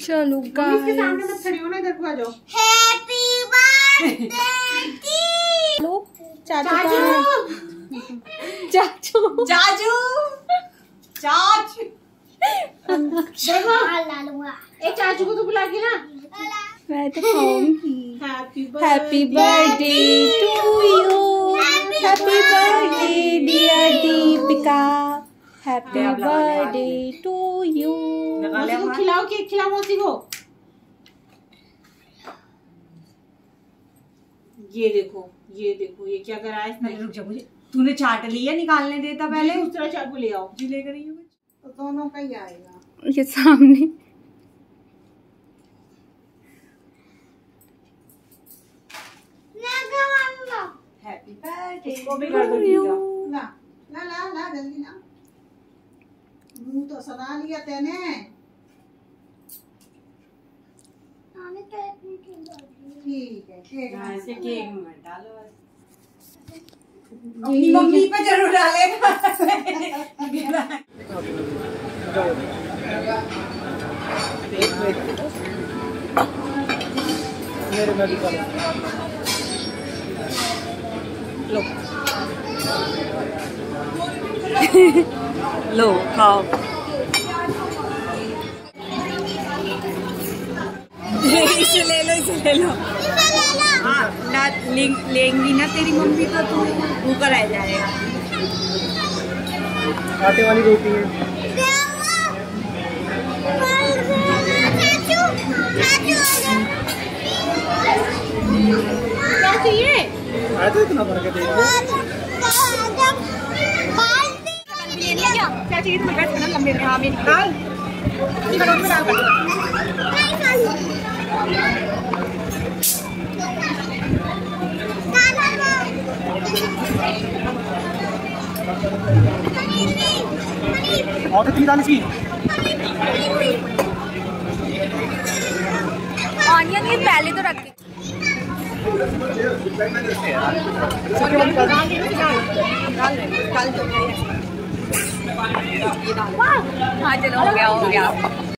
चलो इसके सामने मत खड़ी हो ना, इधर को आ जाओ। हैप्पी बर्थडे लो चाचू चाचू चाचू चाचू देखो लूंगा। एक चाचू को तो बुला के ना। मैं तो खाऊंगी। Happy happy birthday to you, happy birthday dear Deepika, happy birthday to you. मौसी को खिलाओ, केक खिलाओ मौसी को। ये देखो ये देखो, ये क्या करा है इसने। रुक जा, मुझे तूने चाट लिया, निकालने देता पहले। दूसरा चाकू ले आओ जी, लेकर आई हो तो दोनों का ही आएगा। ये सामने हैप्पी बर्थडे इसको भी कर दो दीदा। ला ला ला ला जल्दी ला। मुंह तो सदा लिया तेने। ठीक है, केक ऐसे केक में डालो। अपनी मम्मी पे जरूर डालेगा। मेरे में भी लो लो खाओ। इसे ले लो, इसे ले लो। हाँ ना लेंगी ना तेरी मम्मी तो तू भूखा रह जाएगा। आटे वाली रोटी है। क्या चाहिए? तो इतना भर के दे क्या चाहिए तुम्हें? लंबे में। हाँ मेरी दाल और कितनी दाल इसकी? ऑनियन ये पहले तो रख हाँ चलो हो गया।